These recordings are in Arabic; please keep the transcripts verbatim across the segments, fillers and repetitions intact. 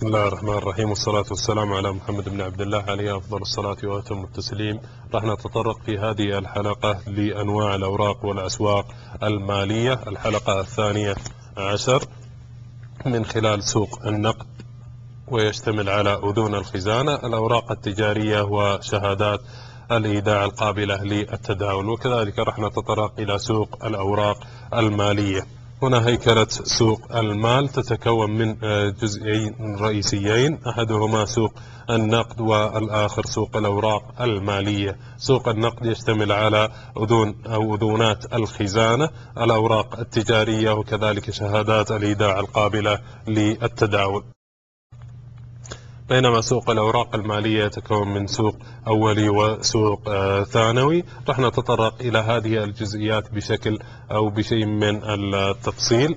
بسم الله الرحمن الرحيم، والصلاة والسلام على محمد بن عبد الله عليه أفضل الصلاة وأتم التسليم. راح نتطرق في هذه الحلقة لأنواع الأوراق والأسواق المالية، الحلقة الثانية عشر من خلال سوق النقد، ويشتمل على أذون الخزانة، الأوراق التجارية، وشهادات الإيداع القابلة للتداول. وكذلك راح نتطرق إلى سوق الأوراق المالية. هنا هيكلة سوق المال تتكون من جزئين رئيسيين، أحدهما سوق النقد والآخر سوق الأوراق المالية. سوق النقد يشتمل على أذون أو أذونات الخزانة، الأوراق التجارية، وكذلك شهادات الإيداع القابلة للتداول. بينما سوق الأوراق المالية يتكون من سوق أولي وسوق آه ثانوي. راح نتطرق إلى هذه الجزئيات بشكل أو بشيء من التفصيل.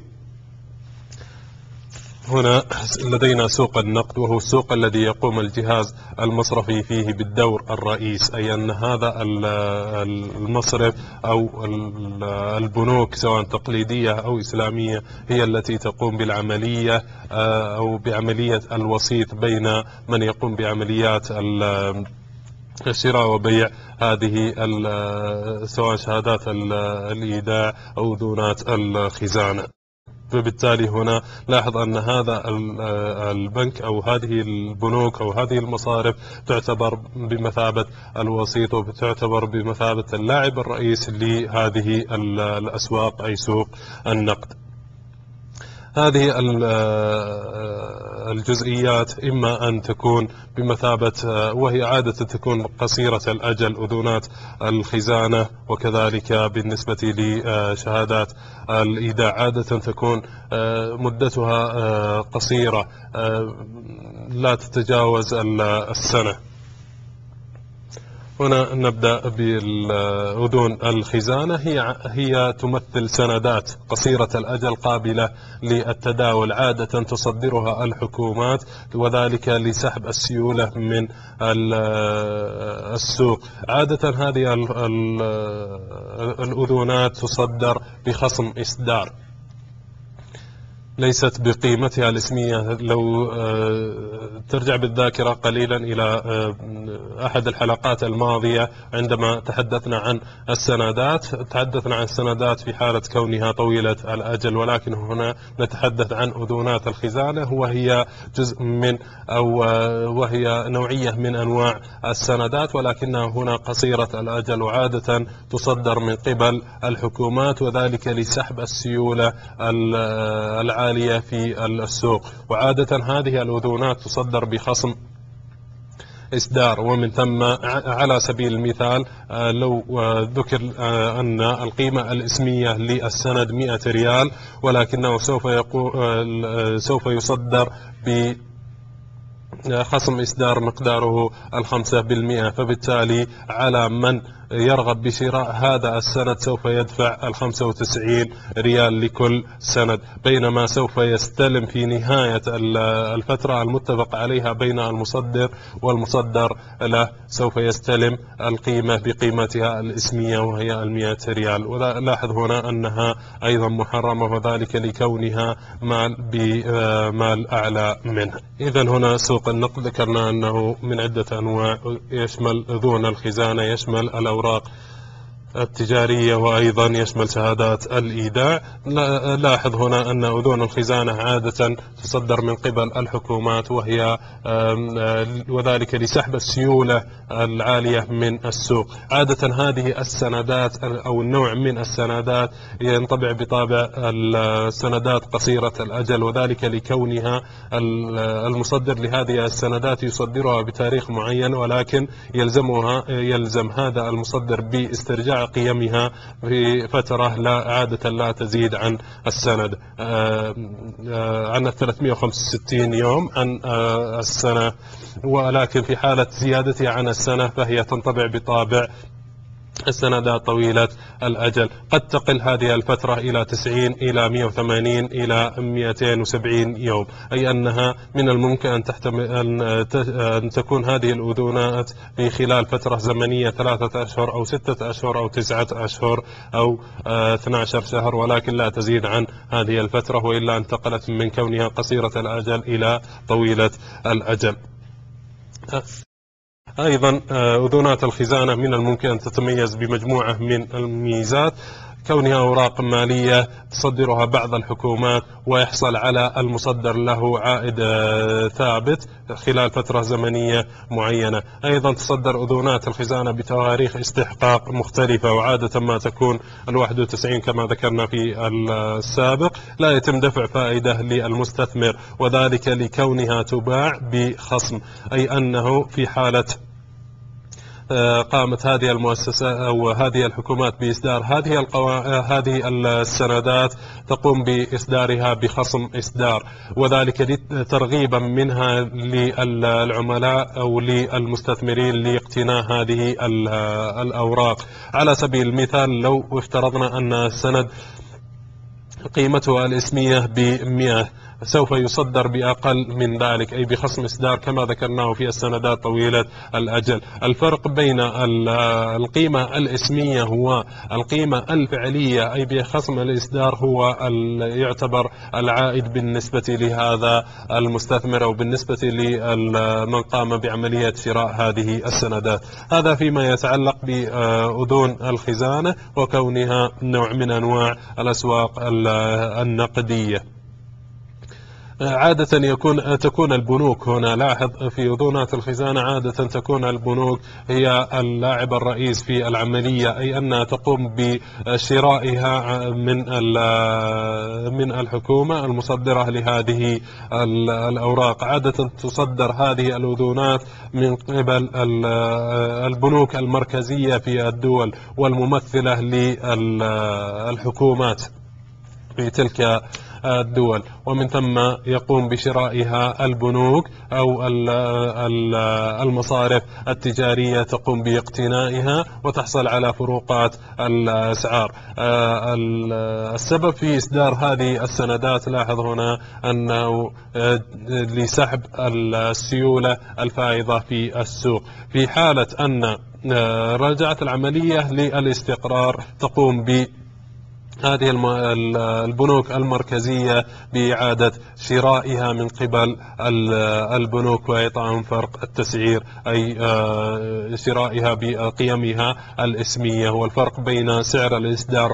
هنا لدينا سوق النقد، وهو السوق الذي يقوم الجهاز المصرفي فيه بالدور الرئيس، أي أن هذا المصرف أو البنوك سواء تقليدية أو إسلامية هي التي تقوم بالعملية أو بعملية الوسيط بين من يقوم بعمليات الشراء وبيع هذه سواء شهادات الإيداع أو أذونات الخزانة. فبالتالي هنا لاحظ أن هذا البنك أو هذه البنوك أو هذه المصارف تعتبر بمثابة الوسيط، وتعتبر بمثابة اللاعب الرئيس لهذه الأسواق أي سوق النقد. هذه الجزئيات إما أن تكون بمثابة، وهي عادة تكون قصيرة الأجل، أذونات الخزانة، وكذلك بالنسبة لشهادات الإيداع عادة تكون مدتها قصيرة لا تتجاوز السنة. هنا نبدأ بالأذون الخزانة، هي هي تمثل سندات قصيرة الأجل قابلة للتداول، عادة تصدرها الحكومات، وذلك لسحب السيولة من السوق. عادة هذه الأذونات تصدر بخصم إصدار، ليست بقيمتها الاسمية. لو ترجع بالذاكرة قليلا إلى أحد الحلقات الماضية عندما تحدثنا عن السندات، تحدثنا عن السندات في حالة كونها طويلة الأجل، ولكن هنا نتحدث عن أذونات الخزانة، وهي جزء من أو وهي نوعية من أنواع السندات، ولكنها هنا قصيرة الأجل، وعادة تصدر من قبل الحكومات، وذلك لسحب السيولة العالية في السوق. وعادة هذه الأذونات تصدر بخصم إصدار، ومن ثم على سبيل المثال لو ذكر أن القيمة الإسمية للسند مئة ريال، ولكنه سوف يقول سوف يصدر ب خصم إصدار مقداره الخمسة بالمئة، فبالتالي على من يرغب بشراء هذا السند سوف يدفع الخمسة وتسعين ريال لكل سند، بينما سوف يستلم في نهاية الفترة المتفق عليها بين المصدر والمصدر له، سوف يستلم القيمة بقيمتها الإسمية وهي المئة ريال. ولاحظ هنا أنها أيضا محرمة، وذلك لكونها مال بمال أعلى منه. إذا هنا سوق النقد ذكرنا أنه من عدة أنواع، يشمل أذون الخزانة، يشمل الأوراق التجارية، وأيضا يشمل شهادات الإيداع. لاحظ هنا أن أذون الخزانة عادة تصدر من قبل الحكومات، وهي وذلك لسحب السيولة العالية من السوق. عادة هذه السندات أو النوع من السندات ينطبع بطابع السندات قصيرة الأجل، وذلك لكونها المصدر لهذه السندات يصدرها بتاريخ معين، ولكن يلزمها يلزم هذا المصدر باسترجاع قيمها في فترة لا عادة لا تزيد عن السند عن ثلاثمئة وخمسة وستين يوم عن السنة، ولكن في حالة زيادتها عن السنة فهي تنطبع بطابع السندات طويلة الأجل. قد تقل هذه الفترة إلى تسعين إلى مئة وثمانين إلى مئتين وسبعين يوم، أي أنها من الممكن أن, تحتمل أن تكون هذه الأذونات في خلال فترة زمنية ثلاثة أشهر أو ستة أشهر أو تسعة أشهر أو اثني عشر شهر، ولكن لا تزيد عن هذه الفترة، وإلا انتقلت من كونها قصيرة الأجل إلى طويلة الأجل. أيضا أذونات الخزانة من الممكن أن تتميز بمجموعة من الميزات، كونها أوراق مالية تصدرها بعض الحكومات ويحصل على المصدر له عائد ثابت خلال فترة زمنية معينة. أيضا تصدر أذونات الخزانة بتواريخ استحقاق مختلفة، وعادة ما تكون الواحد وتسعين كما ذكرنا في السابق. لا يتم دفع فائدة للمستثمر، وذلك لكونها تباع بخصم، أي أنه في حالة قامت هذه المؤسسة أو هذه الحكومات بإصدار هذه القوا... هذه السندات تقوم بإصدارها بخصم إصدار، وذلك ترغيبا منها للعملاء أو للمستثمرين لاقتناء هذه الأوراق. على سبيل المثال، لو افترضنا أن السند قيمته الإسمية بمئة، سوف يصدر بأقل من ذلك، أي بخصم إصدار كما ذكرناه في السندات طويلة الأجل. الفرق بين القيمة الإسمية هو القيمة الفعلية، أي بخصم الإصدار هو يعتبر العائد بالنسبة لهذا المستثمر أو بالنسبة لمن قام بعملية شراء هذه السندات. هذا فيما يتعلق بأذون الخزانة وكونها نوع من أنواع الأسواق النقدية. عادة يكون تكون البنوك هنا، لاحظ في أذونات الخزانة عادة تكون البنوك هي اللاعب الرئيس في العملية، أي أنها تقوم بشرائها من من الحكومة المصدرة لهذه الأوراق. عادة تصدر هذه الأذونات من قبل البنوك المركزية في الدول والممثلة للحكومات في تلك الدول، ومن ثم يقوم بشرائها البنوك أو المصارف التجارية تقوم باقتنائها وتحصل على فروقات الأسعار. السبب في إصدار هذه السندات، لاحظ هنا أنه لسحب السيولة الفائضة في السوق. في حالة أن رجعت العملية للاستقرار تقوم ب هذه البنوك المركزية بإعادة شرائها من قبل البنوك وإعطائهم فرق التسعير، أي شرائها بقيمها الإسمية. والفرق بين سعر الإصدار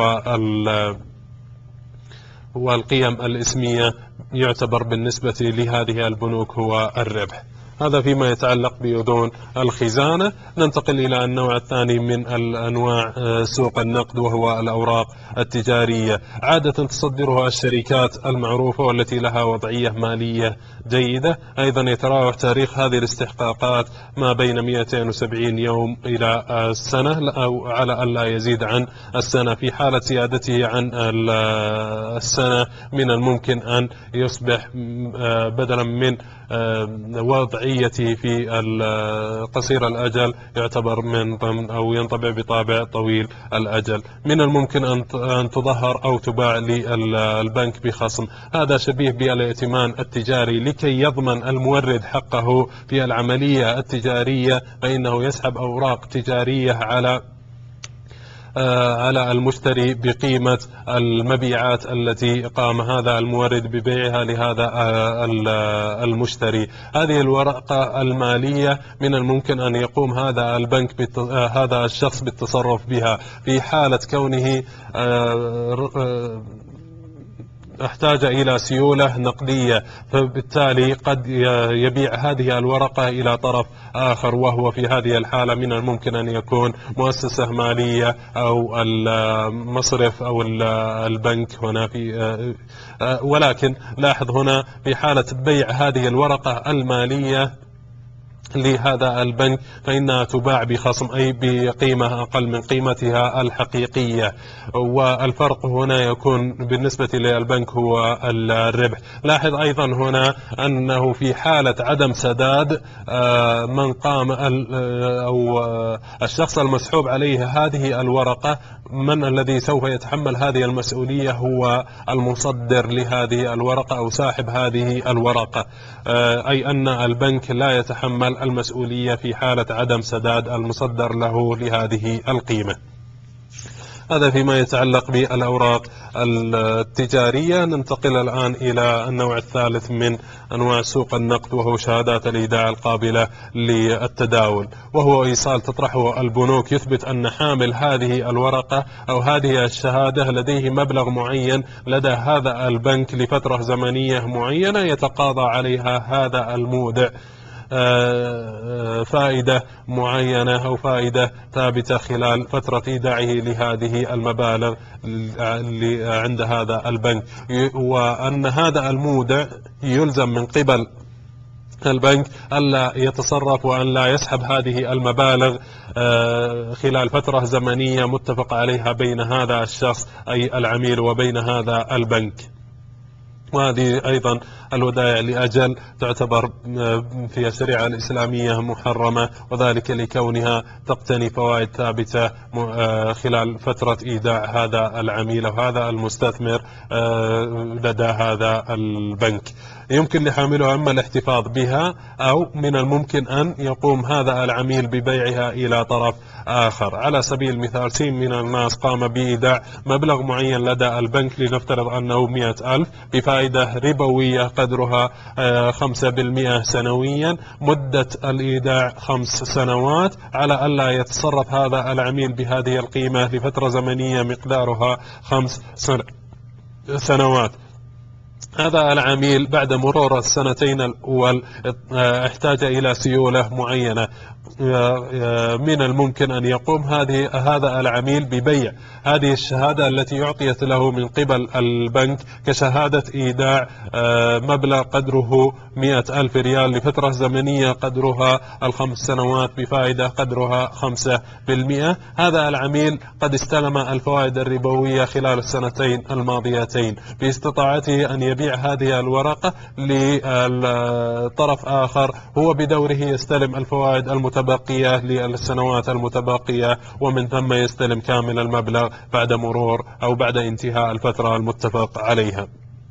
والقيم الإسمية يعتبر بالنسبة لهذه البنوك هو الربح. هذا فيما يتعلق بأذون الخزانة. ننتقل إلى النوع الثاني من الأنواع سوق النقد، وهو الأوراق التجارية. عادة تصدرها الشركات المعروفة والتي لها وضعية مالية جيدة. أيضا يتراوح تاريخ هذه الاستحقاقات ما بين مئتين وسبعين يوم إلى السنة، أو على أن لا يزيد عن السنة. في حالة زيادته عن السنة من الممكن أن يصبح بدلا من وضعيته في قصير الأجل يعتبر من ضمن أو ينطبع بطابع طويل الأجل. من الممكن أن تظهر أو تباع للبنك بخصم. هذا شبيه بالائتمان التجاري، لكي يضمن المورد حقه في العملية التجارية فإنه يسحب أوراق تجارية على على المشتري بقيمة المبيعات التي قام هذا المورد ببيعها لهذا المشتري. هذه الورقة المالية من الممكن أن يقوم هذا البنك بالت... هذا الشخص بالتصرف بها في حالة كونه احتاج إلى سيولة نقدية، فبالتالي قد يبيع هذه الورقة إلى طرف آخر، وهو في هذه الحالة من الممكن أن يكون مؤسسة مالية أو المصرف أو البنك هنا في. ولكن لاحظ هنا في حالة بيع هذه الورقة المالية لهذا البنك فإنها تباع بخصم أي بقيمة أقل من قيمتها الحقيقية، والفرق هنا يكون بالنسبة للبنك هو الربح. لاحظ أيضا هنا أنه في حالة عدم سداد من قام أو الشخص المسحوب عليه هذه الورقة، من الذي سوف يتحمل هذه المسؤولية هو المصدر لهذه الورقة أو صاحب هذه الورقة، أي أن البنك لا يتحمل المسؤولية في حالة عدم سداد المصدر له لهذه القيمة. هذا فيما يتعلق بالأوراق التجارية. ننتقل الآن إلى النوع الثالث من أنواع سوق النقد، وهو شهادات الإيداع القابلة للتداول، وهو إيصال تطرحه البنوك يثبت أن حامل هذه الورقة أو هذه الشهادة لديه مبلغ معين لدى هذا البنك لفترة زمنية معينة يتقاضى عليها هذا المودع فائدة معينة أو فائدة ثابتة خلال فترة إيداعه لهذه المبالغ عند هذا البنك، وأن هذا المودع يلزم من قبل البنك ألا يتصرف وأن لا يسحب هذه المبالغ خلال فترة زمنية متفق عليها بين هذا الشخص أي العميل وبين هذا البنك. وهذه أيضا الودائع لأجل تعتبر في الشريعة الإسلامية محرمة، وذلك لكونها تقتني فوائد ثابتة خلال فترة إيداع هذا العميل أو هذا المستثمر لدى هذا البنك. يمكن لحاملها أما الاحتفاظ بها أو من الممكن أن يقوم هذا العميل ببيعها إلى طرف آخر. على سبيل المثال سين من الناس قام بإيداع مبلغ معين لدى البنك، لنفترض أنه مئة ألف بفائدة ربوية قدرها خمسة بالمئة سنويا، مدة الإيداع خمس سنوات، على ألا يتصرف هذا العميل بهذه القيمة لفترة زمنية مقدارها خمس سنوات. هذا العميل بعد مرور السنتين الأول احتاج إلى سيولة معينة، من الممكن أن يقوم هذه هذا العميل ببيع هذه الشهادة التي أعطيت له من قبل البنك كشهادة إيداع مبلغ قدره مئة ألف ريال لفترة زمنية قدرها الخمس سنوات بفائدة قدرها خمسة بالمئة. هذا العميل قد استلم الفوائد الربوية خلال السنتين الماضيتين، باستطاعته أن يبيع هذه الورقة لطرف آخر هو بدوره يستلم الفوائد المتبقية للسنوات المتبقية، ومن ثم يستلم كامل المبلغ بعد مرور أو بعد انتهاء الفترة المتفق عليها.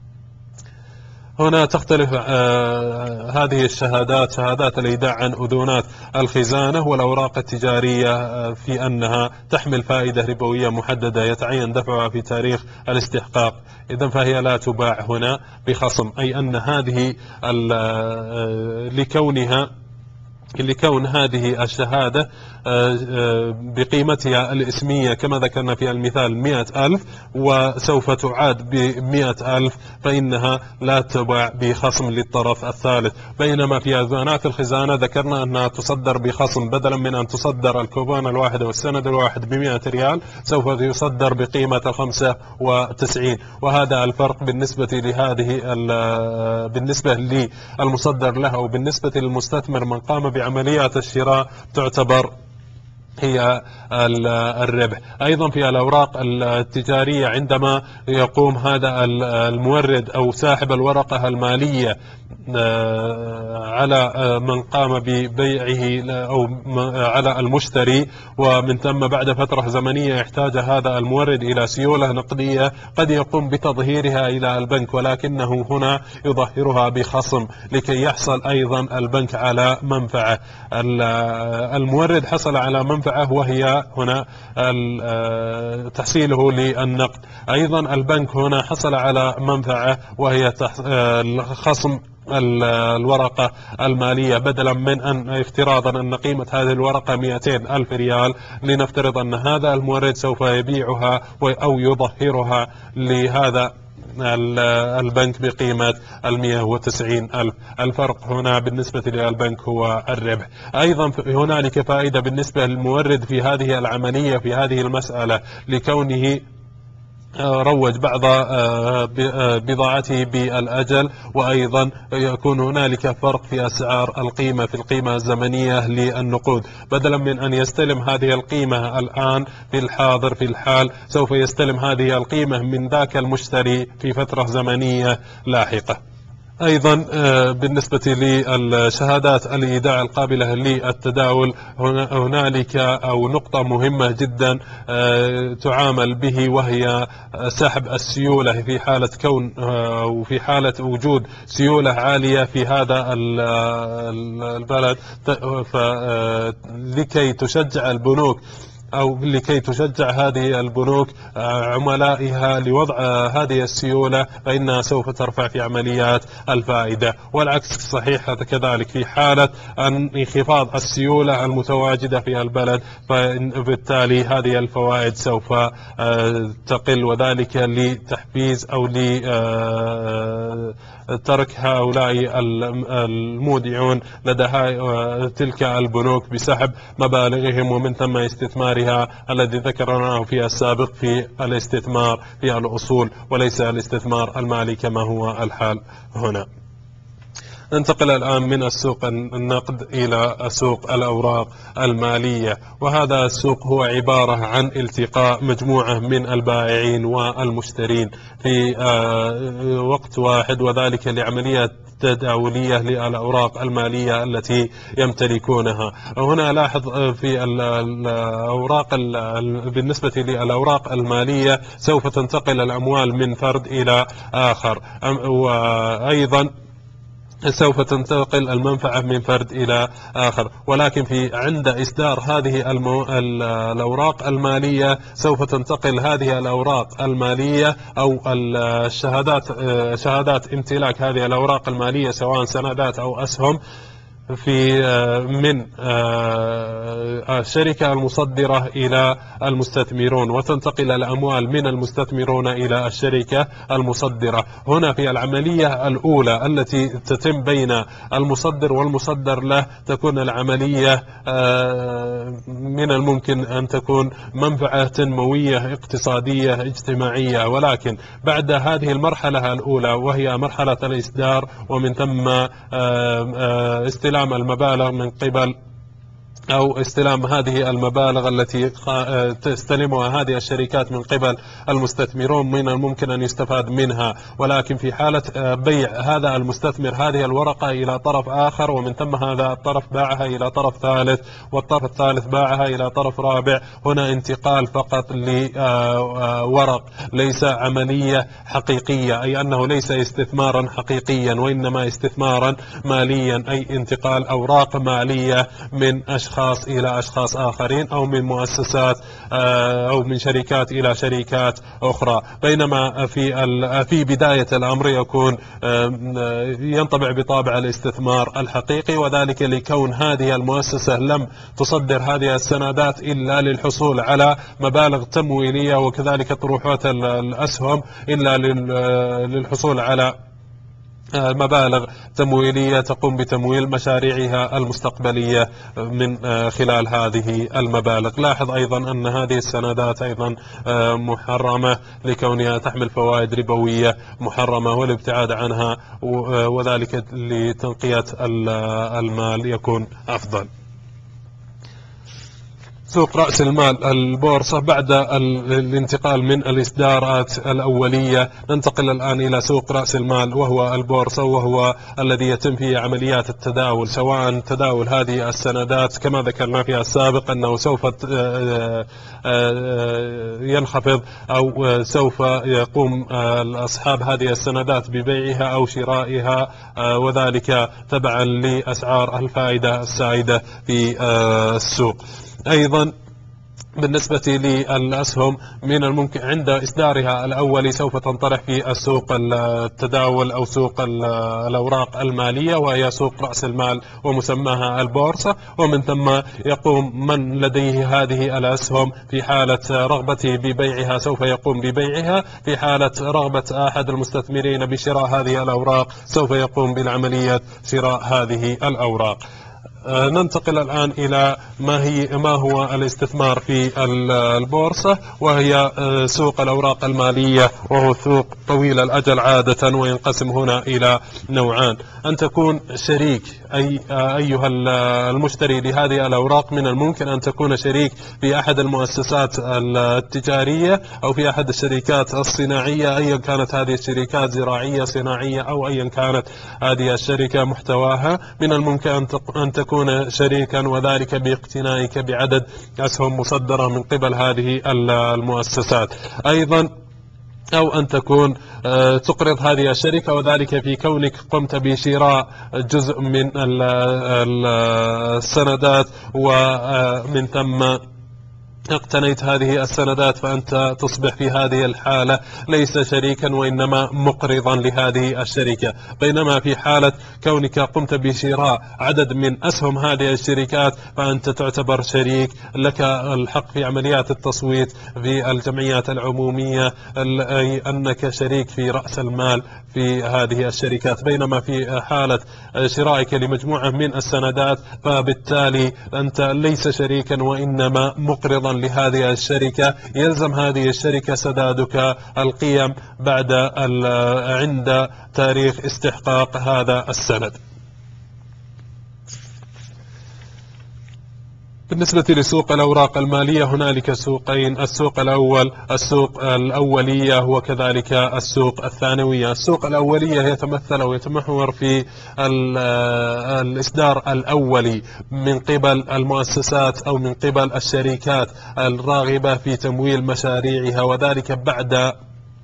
هنا تختلف آه هذه الشهادات شهادات الإيداع عن أذونات الخزانة والأوراق التجارية آه في أنها تحمل فائدة ربوية محددة يتعين دفعها في تاريخ الاستحقاق، إذن فهي لا تباع هنا بخصم، أي أن هذه آه لكونها لكون هذه الشهادة بقيمتها الإسمية كما ذكرنا في المثال مئة ألف وسوف تعاد بمئة ألف، فإنها لا تباع بخصم للطرف الثالث. بينما في أذونات الخزانة ذكرنا أنها تصدر بخصم، بدلا من أن تصدر الكوبون الواحد والسند الواحد بمئة ريال سوف يصدر بقيمة خمسة وتسعين، وهذا الفرق بالنسبة لهذه بالنسبة للمصدر له وبالنسبة للمستثمر من قام بعمليات الشراء تعتبر هي الربح. أيضا في الأوراق التجارية عندما يقوم هذا المورد أو صاحب الورقة المالية على من قام ببيعه أو على المشتري، ومن ثم بعد فترة زمنية يحتاج هذا المورد إلى سيولة نقدية قد يقوم بتظهيرها إلى البنك، ولكنه هنا يظهرها بخصم لكي يحصل أيضا البنك على منفعة. المورد حصل على منفعة وهي هنا تحصيله للنقد، أيضا البنك هنا حصل على منفعة وهي خصم الورقة المالية، بدلا من أن افتراضا أن قيمة هذه الورقة مئتين ألف ريال، لنفترض أن هذا المورد سوف يبيعها أو يظهرها لهذا البنك بقيمة المئة وتسعين ألف. الفرق هنا بالنسبة للبنك هو الربح. أيضا هنالك فائدة بالنسبة للمورد في هذه العملية في هذه المسألة، لكونه روج بعض بضاعته بالأجل، وأيضا يكون هنالك فرق في أسعار القيمة في القيمة الزمنية للنقود، بدلا من أن يستلم هذه القيمة الآن في الحاضر في الحال، سوف يستلم هذه القيمة من ذاك المشتري في فترة زمنية لاحقة. أيضا بالنسبة للشهادات الإيداع القابلة للتداول، هنالك أو نقطة مهمة جدا تعامل به، وهي سحب السيولة في حالة كون أو في حالة وجود سيولة عالية في هذا البلد، لكي تشجع البنوك أو لكي تشجع هذه البنوك عملائها لوضع هذه السيولة، فإنها سوف ترفع في عمليات الفائدة، والعكس صحيح كذلك في حالة انخفاض السيولة المتواجدة في البلد، فبالتالي هذه الفوائد سوف تقل، وذلك لتحفيز أو لترك هؤلاء المودعون لدى تلك البنوك بسحب مبالغهم ومن ثم استثمارها الذي ذكرناه في السابق في الاستثمار في الأصول وليس الاستثمار المالي كما هو الحال هنا. ننتقل الآن من السوق النقد إلى سوق الأوراق المالية، وهذا السوق هو عبارة عن التقاء مجموعة من البائعين والمشترين في وقت واحد، وذلك لعملية تداولية للأوراق المالية التي يمتلكونها. هنا لاحظ في الأوراق بالنسبة للأوراق المالية سوف تنتقل الأموال من فرد إلى آخر، وأيضا سوف تنتقل المنفعة من فرد إلى آخر، ولكن في عند إصدار هذه المو... الأوراق المالية سوف تنتقل هذه الأوراق المالية أو الشهادات شهادات امتلاك هذه الأوراق المالية سواء سندات أو أسهم في من الشركة المصدرة إلى المستثمرون، وتنتقل الأموال من المستثمرون إلى الشركة المصدرة. هنا في العملية الأولى التي تتم بين المصدر والمصدر له تكون العملية من الممكن أن تكون منفعة تنموية اقتصادية اجتماعية، ولكن بعد هذه المرحلة الأولى وهي مرحلة الإصدار ومن ثم استلام المبالغ من قبل أو استلام هذه المبالغ التي تستلمها هذه الشركات من قبل المستثمرون من الممكن أن يستفاد منها، ولكن في حالة بيع هذا المستثمر هذه الورقة إلى طرف آخر ومن ثم هذا الطرف باعها إلى طرف ثالث والطرف الثالث باعها إلى طرف رابع، هنا انتقال فقط لورق ليس عملية حقيقية، أي أنه ليس استثمارا حقيقيا وإنما استثمارا ماليا، أي انتقال أوراق مالية من أشخاص أشخاص إلى أشخاص آخرين أو من مؤسسات أو من شركات إلى شركات أخرى، بينما في في بداية الأمر يكون ينطبع بطابع الاستثمار الحقيقي، وذلك لكون هذه المؤسسة لم تصدر هذه السندات إلا للحصول على مبالغ تمويلية، وكذلك طروحات الأسهم إلا للحصول على مبالغ تمويلية تقوم بتمويل مشاريعها المستقبلية من خلال هذه المبالغ. لاحظ أيضا أن هذه السندات أيضا محرمة لكونها تحمل فوائد ربوية محرمة، والابتعاد عنها وذلك لتنقية المال يكون أفضل. سوق رأس المال البورصة بعد الانتقال من الإصدارات الأولية ننتقل الآن إلى سوق رأس المال وهو البورصة، وهو الذي يتم فيه عمليات التداول، سواء تداول هذه السندات كما ذكرنا في السابق أنه سوف ينخفض أو سوف يقوم أصحاب هذه السندات ببيعها أو شرائها، وذلك تبعا لأسعار الفائدة السائدة في السوق. أيضا بالنسبة للأسهم من الممكن عند إصدارها الأولي سوف تنطرح في السوق التداول أو سوق الأوراق المالية وهي سوق رأس المال ومسماها البورصة، ومن ثم يقوم من لديه هذه الأسهم في حالة رغبته ببيعها سوف يقوم ببيعها، في حالة رغبة أحد المستثمرين بشراء هذه الأوراق سوف يقوم بالعملية شراء هذه الأوراق. ننتقل الآن إلى ما هي ما هو الاستثمار في البورصة، وهي سوق الأوراق المالية، وهو سوق طويل الأجل عادة، وينقسم هنا إلى نوعان: أن تكون شريك أي أيها المشتري لهذه الأوراق، من الممكن أن تكون شريك في أحد المؤسسات التجارية أو في أحد الشركات الصناعية، أيا كانت هذه الشركات زراعية صناعية أو أيا كانت هذه الشركة محتواها. من الممكن أن تكون شريكا وذلك باقتنائك بعدد أسهم مصدرة من قبل هذه المؤسسات. أيضا أو أن تكون تقرض هذه الشركة، وذلك في كونك قمت بشراء جزء من السندات ومن ثم اقتنيت هذه السندات، فأنت تصبح في هذه الحالة ليس شريكا وإنما مقرضا لهذه الشركة. بينما في حالة كونك قمت بشراء عدد من أسهم هذه الشركات، فأنت تعتبر شريك، لك الحق في عمليات التصويت في الجمعيات العمومية، أي أنك شريك في رأس المال في هذه الشركات. بينما في حالة شرائك لمجموعة من السندات، فبالتالي أنت ليس شريكا وإنما مقرضا لهذه الشركة، يلزم هذه الشركة سدادك القيم بعد عند تاريخ استحقاق هذا السند. بالنسبة لسوق الأوراق المالية هنالك سوقين: السوق الأول السوق الأولية وكذلك السوق الثانوية. السوق الأولية يتمثل أو يتمحور في الإصدار الأولي من قبل المؤسسات أو من قبل الشركات الراغبة في تمويل مشاريعها، وذلك بعد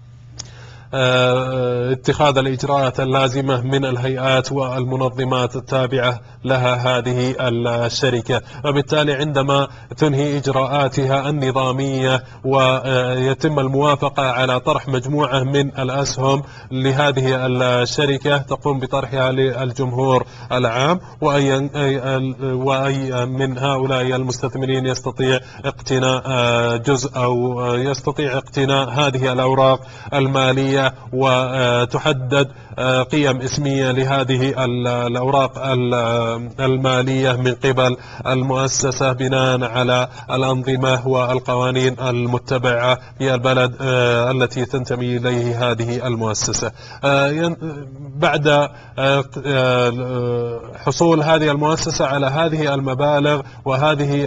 اتخاذ الإجراءات اللازمة من الهيئات والمنظمات التابعة لها هذه الشركة. وبالتالي عندما تنهي إجراءاتها النظامية ويتم الموافقة على طرح مجموعة من الأسهم لهذه الشركة، تقوم بطرحها للجمهور العام، وأي وأي من هؤلاء المستثمرين يستطيع اقتناء جزء أو يستطيع اقتناء هذه الأوراق المالية، وتحدد قيم اسمية لهذه الأوراق المالية من قبل المؤسسة بناء على الأنظمة والقوانين المتبعة في البلد التي تنتمي إليه هذه المؤسسة. بعد حصول هذه المؤسسة على هذه المبالغ وهذه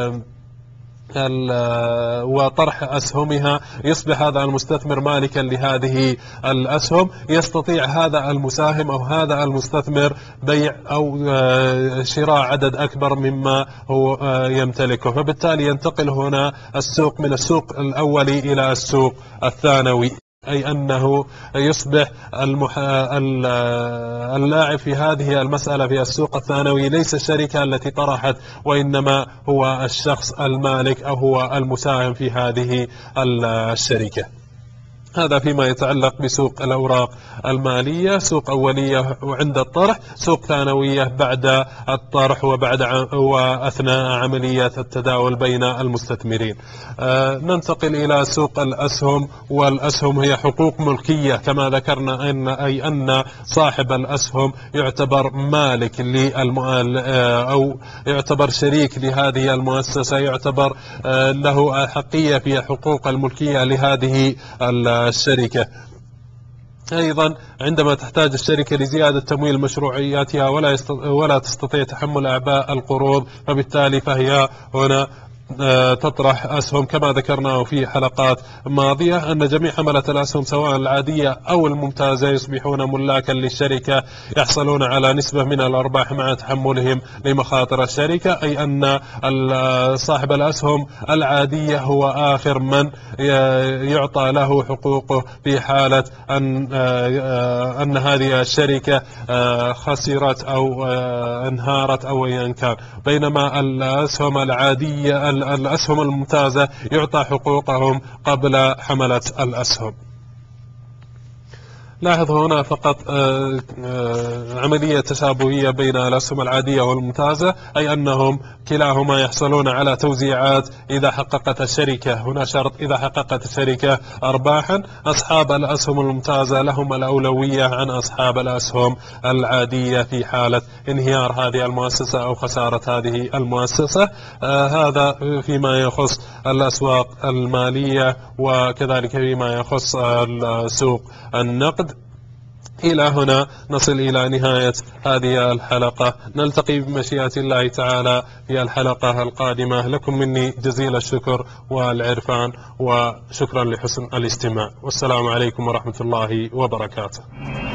وطرح أسهمها، يصبح هذا المستثمر مالكا لهذه الأسهم، يستطيع هذا المساهم أو هذا المستثمر بيع أو شراء عدد أكبر مما هو يمتلكه. فبالتالي ينتقل هنا السوق من السوق الأولي إلى السوق الثانوي، أي أنه يصبح المح... اللاعب في هذه المسألة في السوق الثانوي ليس الشركة التي طرحت، وإنما هو الشخص المالك أو هو المساهم في هذه الشركة. هذا فيما يتعلق بسوق الأوراق المالية. سوق أولية عند الطرح، سوق ثانوية بعد الطرح وبعد وأثناء عملية التداول بين المستثمرين. آه ننتقل إلى سوق الأسهم. والأسهم هي حقوق ملكية كما ذكرنا، أن أي أن صاحب الأسهم يعتبر مالك للمؤل أو يعتبر شريك لهذه المؤسسة، يعتبر آه له حقية في حقوق الملكية لهذه الشركة. أيضا عندما تحتاج الشركة لزيادة تمويل مشروعياتها ولا ولا تستطيع تحمل أعباء القروض، فبالتالي فهي هنا تطرح أسهم كما ذكرنا في حلقات ماضية، أن جميع حملة الأسهم سواء العادية أو الممتازة يصبحون ملاكا للشركة، يحصلون على نسبة من الأرباح مع تحملهم لمخاطر الشركة، أي أن صاحب الأسهم العادية هو آخر من يعطى له حقوقه في حالة أن أن هذه الشركة خسرت أو انهارت أو أيا كان. بينما الأسهم العادية الأسهم الممتازة يعطى حقوقهم قبل حملة الأسهم. لاحظ هنا فقط آه، آه، عملية تشابهية بين الأسهم العادية والممتازة، أي أنهم كلاهما يحصلون على توزيعات إذا حققت الشركة، هنا شرط إذا حققت الشركة أرباحا، أصحاب الأسهم الممتازة لهم الأولوية عن أصحاب الأسهم العادية في حالة انهيار هذه المؤسسة أو خسارة هذه المؤسسة. آه، هذا فيما يخص الأسواق المالية، وكذلك فيما يخص سوق النقد. إلى هنا نصل إلى نهاية هذه الحلقة، نلتقي بمشيئة الله تعالى في الحلقة القادمة. لكم مني جزيل الشكر والعرفان، وشكرا لحسن الاستماع، والسلام عليكم ورحمة الله وبركاته.